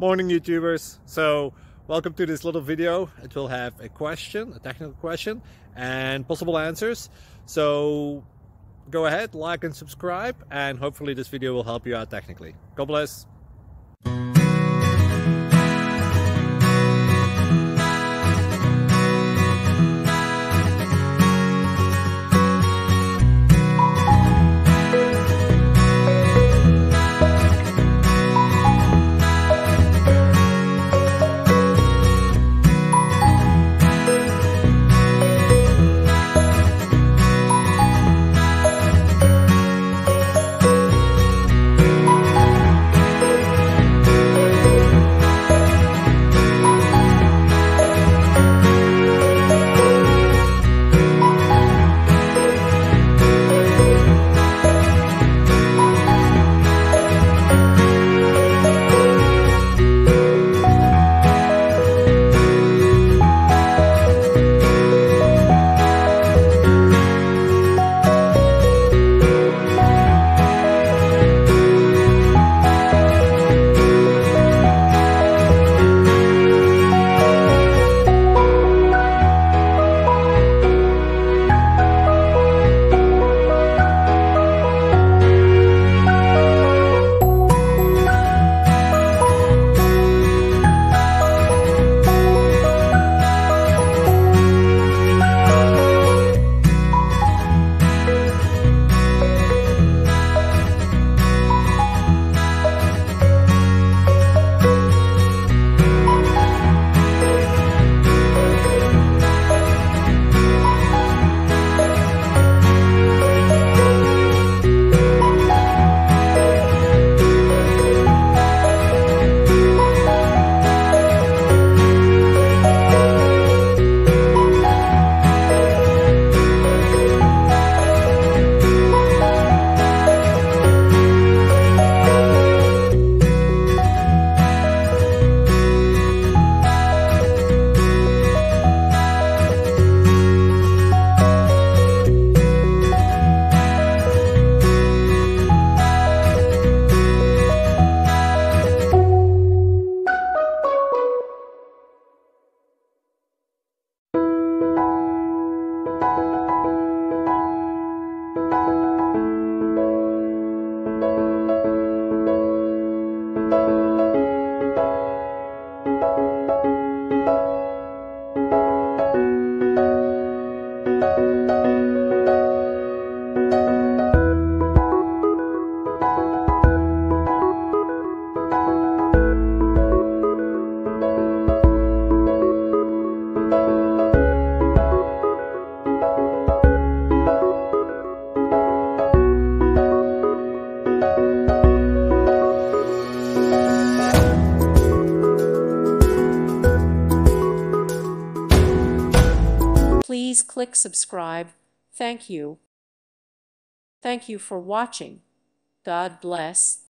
Morning YouTubers. So welcome to this little video. It will have a question, a technical question, and possible answers. So go ahead, like and subscribe, and hopefully this video will help you out technically. God bless. Please click subscribe. Thank you. Thank you for watching. God bless.